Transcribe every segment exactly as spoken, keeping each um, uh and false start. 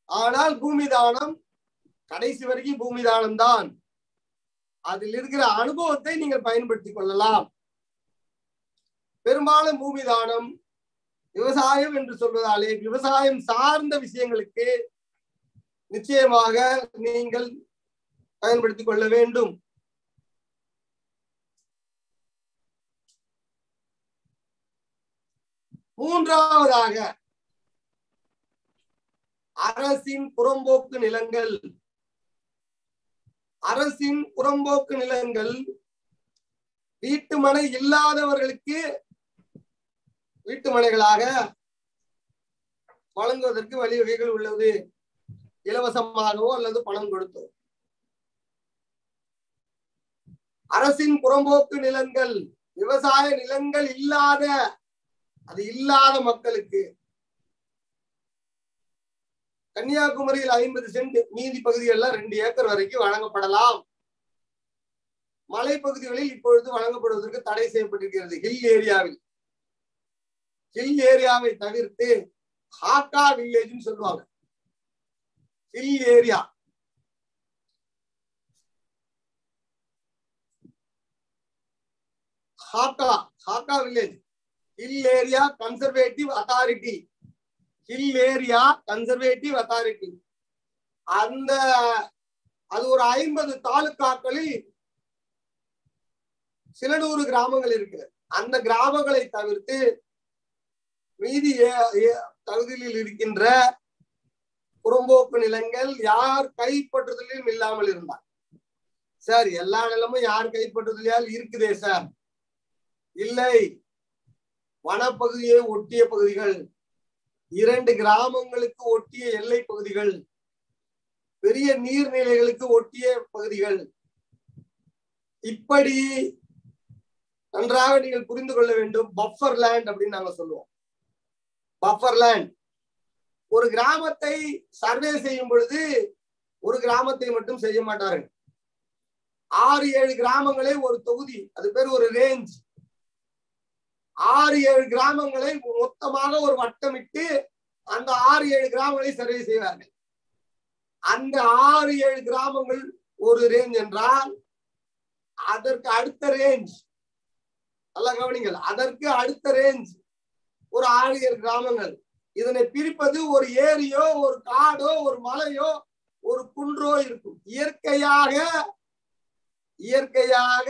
ஆனால் பூமி தானம் கடைசி வரைக்கும் பூமி தானம் தான். அதில் இருக்கிற அனுபவத்தை நீங்கள் பயன்படுத்திக் கொள்ளலாம். பெரும்பாலும் பூமி தானம் விவசாயம் என்று சொல்வதாலே விவசாயம் சார்ந்த விஷயங்களுக்கு நிச்சயமாக நீங்கள் பயன்படுத்திக் கொள்ள வேண்டும். மூன்றாவதாக அரசின் புறம்போக்கு நிலங்கள். அரசின் புறம்போக்கு நிலங்கள் வீட்டு மனை இல்லாதவர்களுக்கு வீட்டு மனைகளாக வழங்குவதற்கு வழிவகைகள் உள்ளது. இலவசமாகவோ அல்லது பணம் கொடுத்தோ. அரசின் புறம்போக்கு நிலங்கள் விவசாய நிலங்கள் இல்லாத அது இல்லாத மக்களுக்கு கன்னியாகுமரியில் ஐம்பது சென்ட், மீதி பகுதிகளில் ரெண்டு ஏக்கர் வரைக்கும் வழங்கப்படலாம். மலைப்பகுதிகளில் இப்பொழுது வழங்கப்படுவதற்கு தடை செய்யப்பட்டிருக்கிறது. ஹில் ஏரியாவில் ஹில் ஏரியாவை தவிர்த்து ஹாக்கா வில்லேஜ் சொல்லுவாங்க. ஹில் ஏரியா ஹாக்கா ஹாக்கா village hill area conservative authority hill area conservative authority அந்த அது ஒரு ஐம்பது தாலுக்காக்களில் சில நூறு கிராமங்கள் இருக்கு. அந்த கிராமங்களை தவிர்த்து மீதி தகுதியில் இருக்கின்ற புறம்போக்கு நிலங்கள் யார் கைப்பற்றுதலும் இல்லாமல் இருந்தார். சார் எல்லா நிலமும் யார் கைப்பற்றுதலால் இருக்குதே சார்? இல்லை, வனப்பகுதியை ஒட்டிய பகுதிகள், இரண்டு கிராமங்களுக்கு ஒட்டிய எல்லை பகுதிகள், பெரிய நீர்நிலைகளுக்கு ஒட்டிய பகுதிகள், இப்படி நன்றாக நீங்கள் புரிந்து கொள்ள வேண்டும். பஃபர் லேண்ட் அப்படின்னு நாங்க சொல்லுவோம். Buffer land. ஒரு கிராமத்தை சர்வே செய்யும் பொழுது ஒரு கிராமத்தை மட்டும் செய்ய மாட்டார்கள். ஆறு ஏழு கிராமங்களே ஒரு தொகுதி, அது பேர் ஒரு ரேஞ்ச். ஆறு ஏழு கிராமங்களை மொத்தமாக ஒரு வட்டமிட்டு அந்த ஆறு ஏழு கிராமங்களை சர்வே செய்வார்கள். அந்த ஆறு ஏழு கிராமங்கள் ஒரு ரேஞ்ச் என்றால் அதற்கு அடுத்த ரேஞ்ச், நல்லா கவனிங்கள், அதற்கு அடுத்த ரேஞ்ச் ஒரு ஆறு ஏழு கிராமங்கள். இதனை பிரிப்பது ஒரு ஏரியோ ஒரு காடோ ஒரு மலையோ ஒரு குன்றோ இருக்கும். இயற்கையாக இயற்கையாக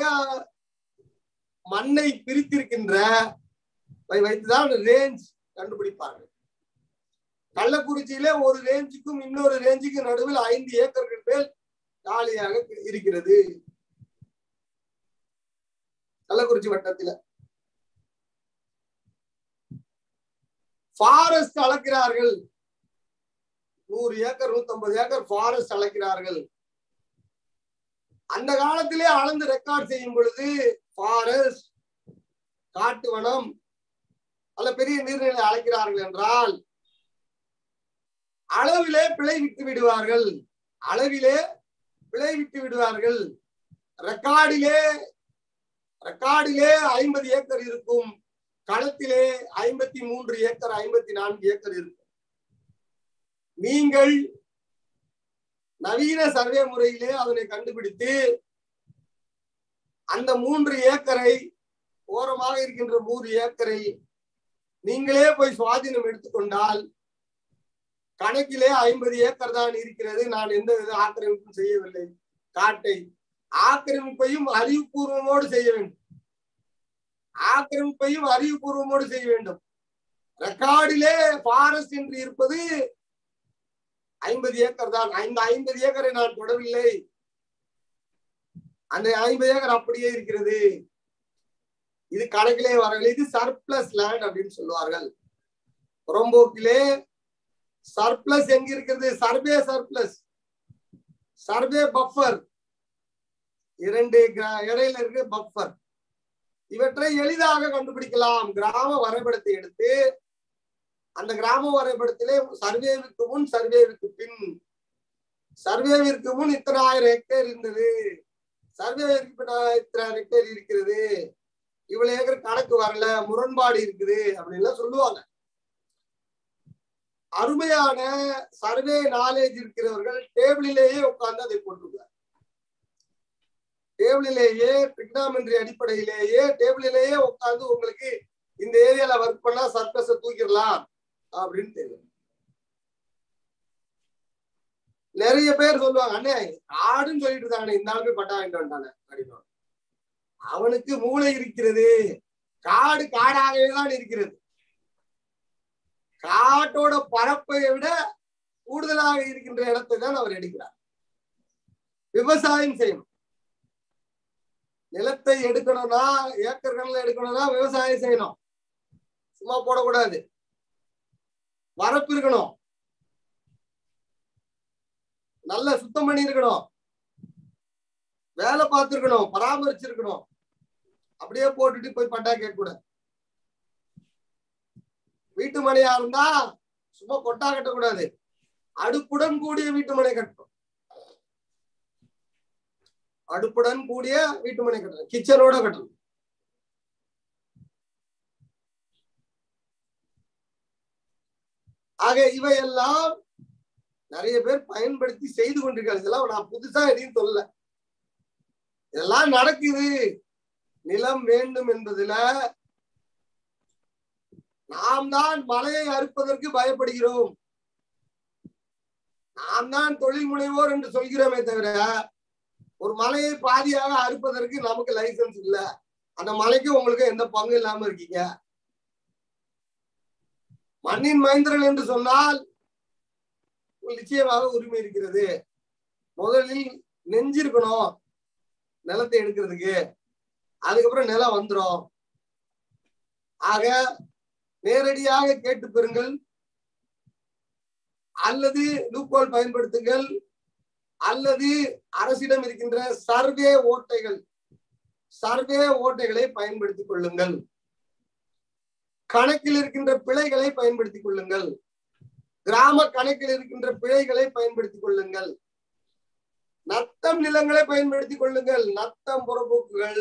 மண்ணை பிரித்திருக்கின்ற வைத்துதான் ரேஞ்ச் கண்டுபிடிப்பார்கள். கள்ளக்குறிச்சியிலே ஒரு ரேஞ்சுக்கும் இன்னொரு ரேஞ்சுக்கும் நடுவில் ஐந்து ஏக்கர்கள் மேல் காலியாக இருக்கிறது. கள்ளக்குறிச்சி வட்டத்தில் ஃபாரஸ்ட் அளக்கிறார்கள். நூறு ஏக்கர் நூத்தி ஐம்பது ஏக்கர் ஃபாரஸ்ட் அளக்கிறார்கள். அந்த காலத்திலே அளந்து ரெக்கார்ட் செய்யும் பொழுது ஃபாரஸ்ட், காட்டு வனம் அல்ல பெரிய நீர்நிலை அழைக்கிறார்கள் என்றால் அளவிலே பிழை விட்டு விடுவார்கள். அளவிலே பிழை விட்டு விடுவார்கள். ரெக்கார்டிலே ரெக்கார்டிலே ஐம்பது ஏக்கர் இருக்கும், களத்திலே ஐம்பத்தி மூன்று ஏக்கர் ஐம்பத்தி நான்கு ஏக்கர் இருக்கும். நீங்கள் நவீன சர்வே முறையிலே அதனை கண்டுபிடித்து அந்த மூன்று ஏக்கரை ஓரமாக இருக்கின்ற மூன்று ஏக்கரை நீங்களே போய் சுவாதீனம் எடுத்துக்கொண்டால் கணக்கிலே ஐம்பது ஏக்கர் தான் இருக்கிறது, நான் எந்த வித ஆக்கிரமிப்பும் செய்யவில்லை. காட்டை ஆக்கிரமிப்பையும் அறிவுபூர்வமோடு செய்ய வேண்டும். ஆக்கிரமிப்பையும் அறிவுபூர்வமோடு செய்ய வேண்டும். ரெக்கார்டிலே ஃபாரஸ்ட் என்று இருப்பது ஐம்பது ஏக்கர் தான். இந்த ஐம்பது ஏக்கரை நான் தொடவில்லை, அந்த ஐம்பது ஏக்கர் அப்படியே இருக்கிறது. இது கணக்கிலே வரவில்லை. இது சர்ப்ளஸ் லேண்ட் அப்படின்னு சொல்லுவார்கள். புறம்போக்கிலே சர்ப்ளஸ் எங்க இருக்கிறது? சர்வே சர்ப்ளஸ், சர்வே பஃபர், இரண்டு இடையில இருக்கு பஃபர். இவற்றை எளிதாக கண்டுபிடிக்கலாம். கிராம வரைபடத்தை எடுத்து அந்த கிராம வரைபடத்திலே சர்வேவிற்கு முன் சர்வேவிற்கு பின், சர்வேவிற்கு முன் இத்தனை ஆயிரம் ஹெக்டேர் இருந்தது, சர்வேவிற்கு இத்தனை ஆயிரம் ஹெக்டேர் இருக்கிறது, இவ்வளவு ஏக்கர் கணக்கு வரல, முரண்பாடு இருக்குது அப்படின்லாம் சொல்லுவாங்க. அருமையான சர்வே நாலேஜ் இருக்கிறவர்கள் டேபிளிலேயே உட்கார்ந்து அதை போட்டிருக்கார். டேபிளிலேயே ட்ரிக்னாமெட்ரி அடிப்படையிலேயே டேபிளிலேயே உட்கார்ந்து உங்களுக்கு இந்த ஏரியால ஒர்க் பண்ணா சர்க்கஸை தூக்கிடலாம் அப்படின்னு தெரியும். நிறைய பேர் சொல்லுவாங்க, அண்ணே காடுன்னு சொல்லிட்டு இருக்காங்க, இந்த ஆளுமே பட்டா வாங்கிட்டு வந்துட்டானே அப்படின்னு. அவனுக்கு மூளை இருக்கிறது, காடு காடாகவே தான் இருக்கிறது. காட்டோட பரப்பை விட கூடுதலாக இருக்கின்ற இடத்தை தான் அவர் எடுக்கிறார். விவசாயம் செய்யணும், நிலத்தை எடுக்கணும்னா ஏக்கர்கள் எடுக்கணும்னா விவசாயம் செய்யணும், சும்மா போடக்கூடாது. வரப்பு இருக்கணும், நல்ல சுத்தம் பண்ணி இருக்கணும், வேலை பார்த்துருக்கணும், பராமரிச்சிருக்கணும். அப்படியே போட்டுட்டு போய் பட்டா கேட்க கூடாது. வீட்டு மனையா இருந்தா சும்மா கொட்டா கட்டக்கூடாது, அடுப்புடன் கூடிய வீட்டு மனை கட்டணும். அடுப்புடன் கூடிய வீட்டு மனை கட்டணும், கிச்சனோட கட்டணும். ஆக இவையெல்லாம் நிறைய பேர் பயன்படுத்தி செய்து கொண்டிருக்காங்க. இதெல்லாம் நான் புதுசா எதையும் சொல்லல, இதெல்லாம் நடக்குது. நிலம் வேண்டும் என்பதுல நாம் தான் மலையை அறுப்பதற்கு பயப்படுகிறோம், நாம் தான் தொழில் முனைவோர் என்று சொல்கிறோமே தவிர ஒரு மலையை பாதியாக அறுப்பதற்கு நமக்கு லைசன்ஸ் இல்ல. அந்த மலைக்கு உங்களுக்கு எந்த பங்கு இல்லாம இருக்கீங்க. மண்ணின் மைந்தர்கள் என்று சொன்னால் நிச்சயமாக உரிமை இருக்கிறது. முதலில் நெஞ்சிருக்கணும் நிலத்தை எடுக்கிறதுக்கு, அதுக்கப்புறம் நிலம் வந்துடும். ஆக நேரடியாக கேட்டு பெறுங்கள், அல்லது லூப்போல் பயன்படுத்துங்கள், அல்லது அரசிடம் இருக்கின்ற சர்வே ஓட்டைகள் சர்வே ஓட்டைகளை பயன்படுத்திக் கொள்ளுங்கள். கணக்கில் இருக்கின்ற பிழைகளை பயன்படுத்திக் கொள்ளுங்கள், கிராம கணக்கில் இருக்கின்ற பிழைகளை பயன்படுத்திக் கொள்ளுங்கள், நத்தம் நிலங்களை பயன்படுத்திக் கொள்ளுங்கள். நத்தம் புறப்போக்குகள்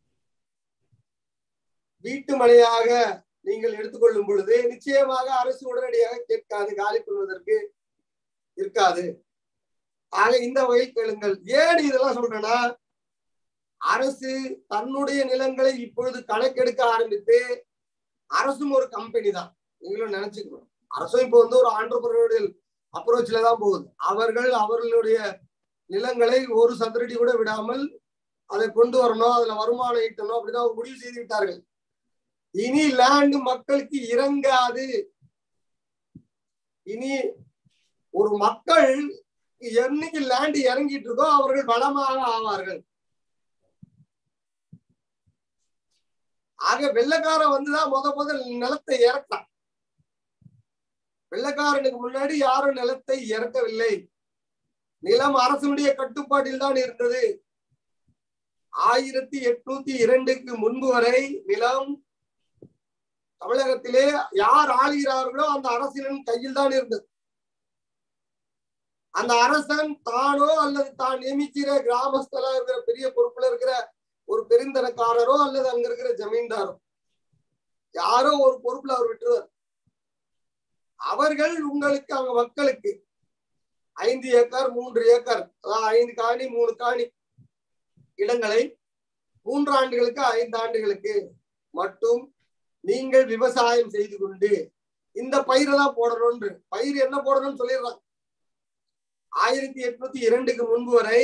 வீட்டு மனையாக நீங்கள் எடுத்துக்கொள்ளும் பொழுது நிச்சயமாக அரசு உடனடியாக கேட்காது, காலி கொள்வதற்கு இருக்காது. ஆக இந்த வகையில் கேளுங்கள். ஏன் இதெல்லாம் சொல்றேன்னா, அரசு தன்னுடைய நிலங்களை இப்பொழுது கணக்கெடுக்க ஆரம்பித்து, அரசும் ஒரு கம்பெனி தான், நீங்களும் நினைச்சுக்கணும். அரசும் இப்போ வந்து ஒரு ஆண்டர்பிரனோரியல் அப்ரோச்ல தான் போகுது. அவர்கள் அவர்களுடைய நிலங்களை ஒரு சதுரடி கூட விடாமல் அதை கொண்டு வரணும், அதுல வருமானம் ஈட்டணும் அப்படிதான் முடிவு செய்து விட்டார்கள். இனி லேண்ட் மக்களுக்கு இறங்காது. இனி ஒரு மக்கள் என்னைக்கு லேண்ட் இறங்கிட்டு இருக்கோ அவர்கள் பலமாக ஆவார்கள். ஆக வெள்ளக்காரன் வந்துதான் முத முதல் நிலத்தை இறக்கலாம். வெள்ளக்காரனுக்கு முன்னாடி யாரும் நிலத்தை இறக்கவில்லை. நிலம் அரசனுடைய கட்டுப்பாட்டில் தான் இருந்தது. ஆயிரத்தி எட்நூத்தி இரண்டுக்கு முன்பு வரை நிலம் தமிழகத்திலே யார் ஆளுகிறார்களோ அந்த அரசின் கையில் தான் இருந்தது. அந்த அரசன் தானோ அல்லது தான் நியமிக்கிற கிராமஸ்தலா இருக்கிற பெரிய பொறுப்புல இருக்கிற ஒரு பெருந்தனக்காரரோ அல்லது அங்க இருக்கிற ஜமீன்தாரோ யாரோ ஒரு பொறுப்புல அவர் விட்டுருவார். அவர்கள் உங்களுக்கு அங்க மக்களுக்கு ஐந்து ஏக்கர் மூன்று ஏக்கர் அதாவது ஐந்து காணி மூணு காணி இடங்களை மூன்று ஆண்டுகளுக்கு ஐந்து ஆண்டுகளுக்கு மட்டும் நீங்கள் விவசாயம் செய்து கொண்டு இந்த பயிரை தான் போடணும்னு பயிர் என்ன போடணும்னு சொல்லிடுறாங்க. ஆயிரத்தி எட்நூத்தி இரண்டுக்கு முன்பு வரை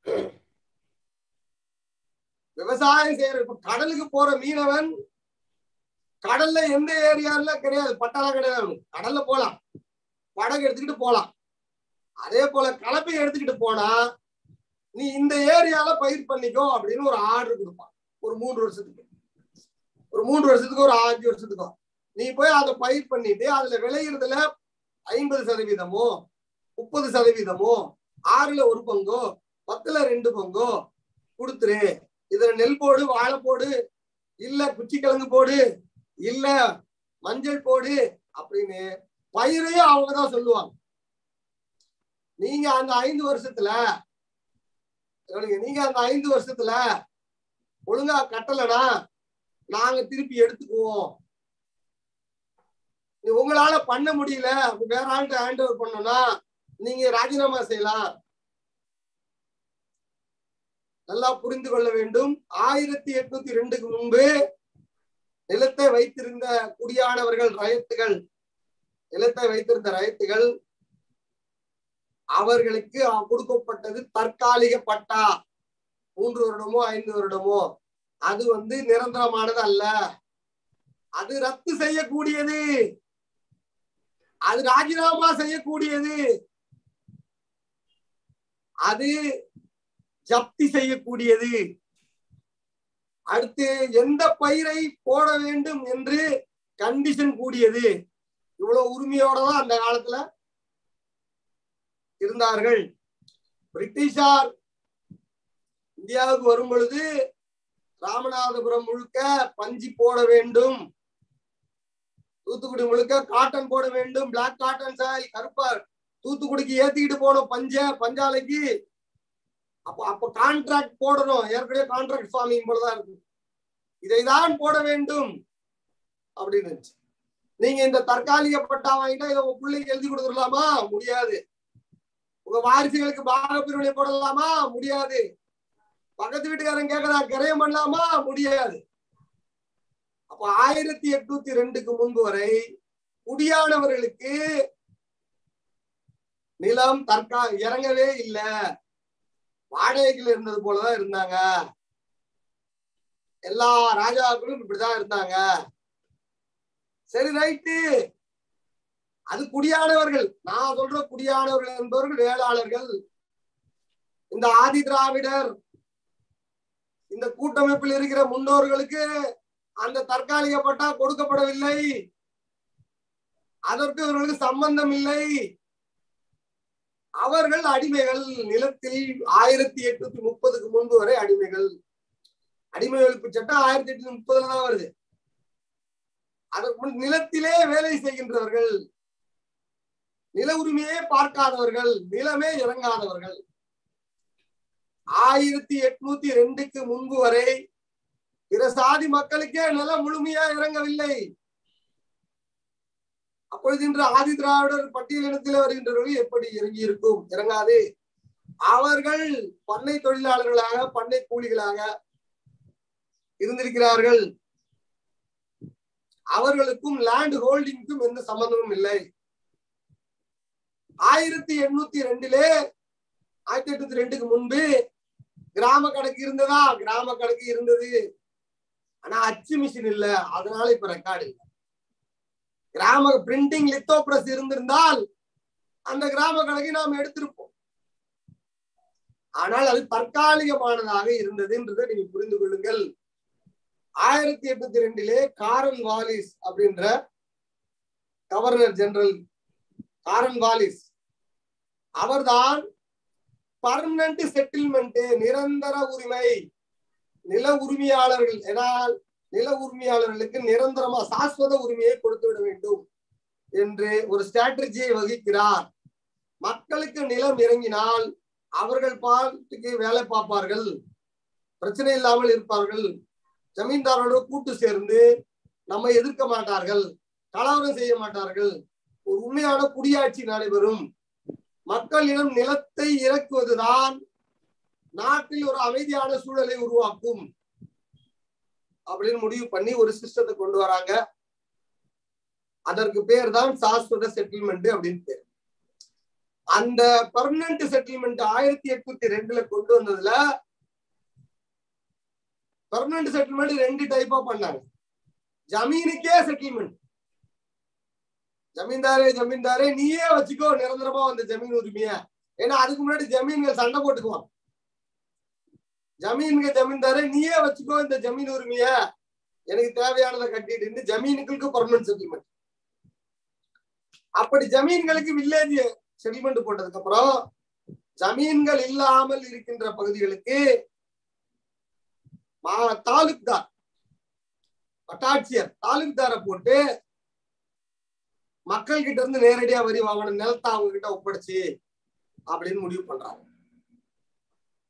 விவசாயம் செய்யற இப்ப கடலுக்கு போற மீனவன் கடல்ல எந்த ஏரியால கிடையாது, பட்டாளம் கிடையாது. கடல்ல போலாம், படகு எடுத்துக்கிட்டு போலாம். அதே போல கலப்பை எடுத்துக்கிட்டு போனா நீ இந்த ஏரியால பயிர் பண்ணிக்கோ அப்படின்னு ஒரு ஆர்டர் கொடுப்பான். ஒரு மூன்று வருஷத்துக்கு ஒரு மூன்று வருஷத்துக்கு ஒரு அஞ்சு வருஷத்துக்கோ நீ போய் அதை பயிர் பண்ணிட்டு அதுல விளையிறதுல ஐம்பது சதவீதமோ முப்பது சதவீதமோ ஆறுல ஒரு பங்கோ பத்துல ரெண்டு பங்கோ கொடுத்துரு. இதுல நெல் போடு, வாழை போடு, இல்ல குச்சிக்கிழங்கு போடு, இல்ல மஞ்சள் போடு அப்படின்னு பயிரையும் அவங்கதான் சொல்லுவாங்க. நீங்க அந்த ஐந்து வருஷத்துல நீங்க அந்த ஐந்து வருஷத்துல ஒழுங்கா கட்டலனா நாங்க திருப்பி எடுத்துக்குவோம். உங்களால பண்ண முடியல, வேற ஆள்கிட்ட ஹேண்ட் ஓவர் பண்ணணும்னா நீங்க ராஜினாமா செய்யலாம். நல்லா புரிந்து கொள்ள வேண்டும். ஆயிரத்தி எட்நூத்தி ரெண்டுக்கு முன்பு நிலத்தை வைத்திருந்த குடியானவர்கள், ரயத்துகள், நிலத்தை வைத்திருந்த ரயத்துகள், அவர்களுக்கு கொடுக்கப்பட்டது தற்காலிக பட்டா. மூன்று வருடமோ ஐந்து வருடமோ. அது வந்து நிரந்தரமானது அல்ல. அது ரத்து செய்யக்கூடியது, அது ராஜினாமா செய்யக்கூடியது, அது ஜப்தி செய்யக்கூடியது. அடுத்து எந்த பயிரை போட வேண்டும் என்று கண்டிஷன் கூடியது. இவ்வளவு உரிமையோட தான் அந்த காலத்துல இருந்தார்கள். பிரிட்டிஷார் இந்தியாவுக்கு வரும் பொழுது ராமநாதபுரம் முழுக்க பஞ்சு போட வேண்டும், தூத்துக்குடி முழுக்க காட்டன் போட வேண்டும், பிளாக் காட்டன் சாய் கருப்பார் தூத்துக்குடிக்கு ஏத்திக்கிட்டு போனோம் பஞ்ச பஞ்சாலைக்கு. அப்ப அப்ப கான்ட்ராக்ட் போடணும், ஏற்கனவே கான்ட்ராக்ட் ஃபார்மிங் போலதான் இருக்கு. இதைதான் போட வேண்டும் அப்படின்னு. நீங்க இந்த தற்காலிக பட்டா வாங்கிட்டா இதை உங்க பிள்ளைக்கு எழுதி கொடுத்துடலாமா? முடியாது. உங்க வாரிசுகளுக்கு பாக பிரிவினை போடலாமா? முடியாது. பக்கத்து வீட்டுக்காரன் கேட்கறா கிரயம் பண்ணலாமா? முடியாது. அப்ப ஆயிரத்தி எட்நூத்தி ரெண்டுக்கு முன்பு வரை குடியானவர்களுக்கு நிலம் தற்கா இறங்கவே இல்லை. வாடகைகள் இருந்தது போலதான் இருந்தாங்க. எல்லா ராஜாக்களும் இப்படிதான் இருந்தாங்க. சரி, ரைட்டு. அது குடியானவர்கள். நான் சொல்ற குடியானவர்கள் என்பவர்கள் வேளாளர்கள். இந்த ஆதி திராவிடர், இந்த கூட்டமைப்பில் இருக்கிற முன்னோர்களுக்கு அந்த தற்காலிக பட்டா கொடுக்கப்படவில்லை. அதற்கு இவர்களுக்கு சம்பந்தம் இல்லை. அவர்கள் அடிமைகள். நிலத்தில் ஆயிரத்தி எட்நூத்தி முப்பதுக்கு முன்பு வரை அடிமைகள். அடிமை ஒழிப்பு சட்டம் ஆயிரத்தி எட்நூத்தி முப்பதுல தான் வருது. அதற்கு நிலத்திலே வேலை செய்கின்றவர்கள், நில உரிமையே பார்க்காதவர்கள், நிலமே இறங்காதவர்கள். ஆயிரத்தி எட்நூத்தி ரெண்டுக்கு முன்பு வரை பிற சாதி மக்களுக்கே நிலம் முழுமையா இறங்கவில்லை. அப்பொழுது இன்று ஆதி திராவிடர் பட்டியலினத்தில் வருகின்றவர்கள் எப்படி இறங்கி இருக்கும்? இறங்காது. அவர்கள் பண்ணை தொழிலாளர்களாக, பண்ணை கூலிகளாக இருந்திருக்கிறார்கள். அவர்களுக்கும் லேண்ட் ஹோல்டிங்க்கும் எந்த சம்பந்தமும் இல்லை. ஆயிரத்தி எண்ணூத்தி ரெண்டிலே ஆயிரத்தி எட்நூத்தி ரெண்டுக்கு முன்பு கிராம கணக்கு இருந்ததா? கிராம கணக்கு இருந்தது. ஆனா அச்சு மிஷின் இல்ல, அதனால இப்ப ரெக்கார்டு இல்லை. கிராம பிரிண்டிங் லித்தோ பிரஸ் இருந்திருந்தால் அந்த கிராம கணக்கை நாம் எடுத்திருப்போம். ஆனால் அது தற்காலிகமானதாக இருந்தது என்றதை நீங்க புரிந்து கொள்ளுங்கள். ஆயிரத்தி எட்நூத்தி ரெண்டிலே காரன் வாலிஸ் அப்படின்ற கவர்னர் ஜெனரல் காரன் வாலிஸ் அவர்தான் பர்மனன்ட் செட்டில்மெண்ட், நிரந்தர உரிமை, நில உரிமையாளர்கள் எனால் நில உரிமையாளர்களுக்கு நிரந்தரமா சாஸ்வத உரிமையை கொடுத்து விட வேண்டும் என்று ஒரு ஸ்ட்ராட்டஜியை வகிக்கிறார். மக்களுக்கு நிலம் இறங்கினால் அவர்கள் பாட்டுக்கு வேலை பார்ப்பார்கள், பிரச்சனை இல்லாமல் இருப்பார்கள், ஜமீன்தாரோட கூட்டு சேர்ந்து நம்மை எதிர்க்க மாட்டார்கள், கலவரம் செய்ய மாட்டார்கள், ஒரு உண்மையான குடியாட்சி நடைபெறும், மக்களிடம் நிலத்தை இறக்குவதுதான் நாட்டில் ஒரு அமைதியான சூழலை உருவாக்கும் அப்படின்னு முடிவு பண்ணி ஒரு சிஸ்டத்தை கொண்டு வராங்க. அதற்கு பேர் தான் சாஸ்வத செட்டில்மெண்ட் அப்படின்னு பேர். அந்த பெர்மனன்ட் செட்டில்மெண்ட் ஆயிரத்தி எட்நூத்தி ரெண்டுல கொண்டு வந்ததுல பெர்மனன்ட் செட்டில்மெண்ட் ரெண்டு டைப்பா பண்ணாங்க. ஜமீனுக்கே செட்டில்மெண்ட், ஜமீன்தாரே ஜமீன்தாரே நீயே வச்சுக்கோ நிரந்தரமா வந்த ஜமீன் உரிமைய. ஏன்னா அதுக்கு முன்னாடி ஜமீன்கள் சண்டை போட்டுக்குவான். ஜமீனுக்கு ஜமீன்தாரே நீயே வச்சுக்கோ இந்த ஜமீன் உரிமைய, எனக்கு தேவையானதை கட்டிட்டு ஜமீனுக்கு பெர்மனன்ட் செட்டில்மெண்ட். அப்படி ஜமீன்களுக்கு வில்லேஜ் செட்டில்மெண்ட் போட்டதுக்கு அப்புறம் ஜமீன்கள் இல்லாமல் இருக்கின்ற பகுதிகளுக்கு தாலுக்தார், வட்டாட்சியர் தாலுக்தாரை போட்டு மக்கள் கிட்ட இருந்து நேரடியா வரி வாங்கணும், நிலத்தை அவங்க கிட்ட ஒப்படைச்சு அப்படின்னு முடிவு பண்றாங்க.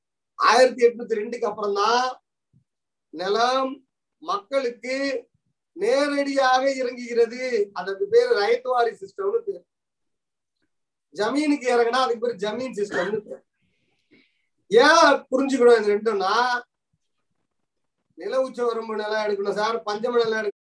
ஆயிரத்தி எட்நூத்தி ரெண்டுக்கு அப்புறம் தான் நிலம் மக்களுக்கு நேரடியாக இறங்குகிறது. அதுக்கு பேர் ரைத்வாரி சிஸ்டம்னு பேர். ஜமீனுக்கு இறங்கினா அதுக்கு பேர் ஜமீன் சிஸ்டம்னு பேர். ஏன் புரிஞ்சுக்கணும் இது ரெண்டும்னா, நில உச்ச வரம்பு நிலம் எடுக்கணும் சார், பஞ்சம நிலம்